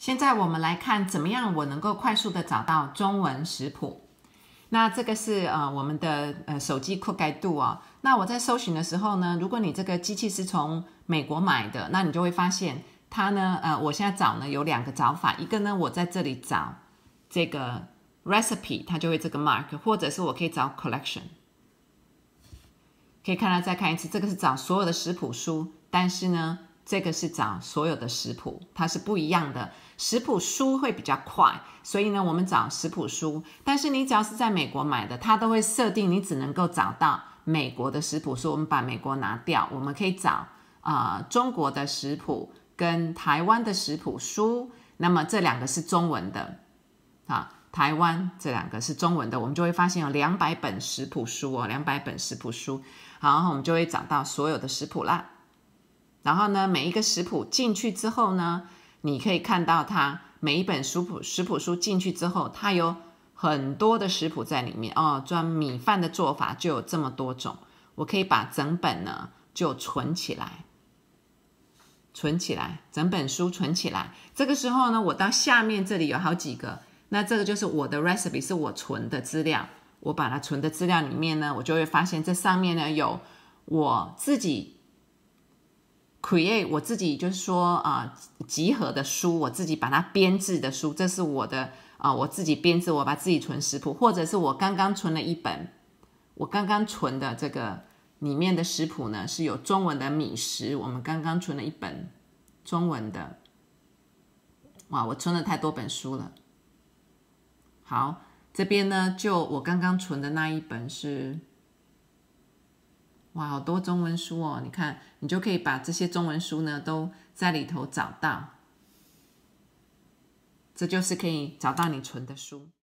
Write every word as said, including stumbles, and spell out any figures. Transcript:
现在我们来看怎么样我能够快速的找到中文食谱。那这个是呃我们的呃手机覆盖度哦。那我在搜寻的时候呢，如果你这个机器是从美国买的，那你就会发现它呢，呃，我现在找呢有两个找法，一个呢我在这里找这个 recipe， 它就会这个 mark， 或者是我可以找 collection。可以看到再看一次，这个是找所有的食谱书，但是呢，这个是找所有的食谱，它是不一样的。食谱书会比较快，所以呢，我们找食谱书。但是你只要是在美国买的，它都会设定你只能够找到美国的食谱书。我们把美国拿掉，我们可以找呃中国的食谱跟台湾的食谱书。那么这两个是中文的，啊，台湾这两个是中文的，我们就会发现有两百本食谱书哦，两百本食谱书。好，然后我们就会找到所有的食谱啦。然后呢，每一个食谱进去之后呢，你可以看到它每一本食谱食谱书进去之后，它有很多的食谱在里面哦。专米饭的做法就有这么多种，我可以把整本呢就存起来，存起来，整本书存起来。这个时候呢，我到下面这里有好几个，那这个就是我的 recipe， 是我存的资料。我把它存的资料里面呢，我就会发现这上面呢有我自己 create， 我自己就是说啊、呃、集合的书，我自己把它编制的书，这是我的啊、呃、我自己编制，我把自己存食谱，或者是我刚刚存了一本，我刚刚存的这个里面的食谱呢是有中文的米食，我们刚刚存了一本中文的，哇，我存了太多本书了。好。这边呢，就我刚刚存的那一本是，哇，好多中文书哦！你看，你就可以把这些中文书呢都在里头找到，这就是可以找到你存的书。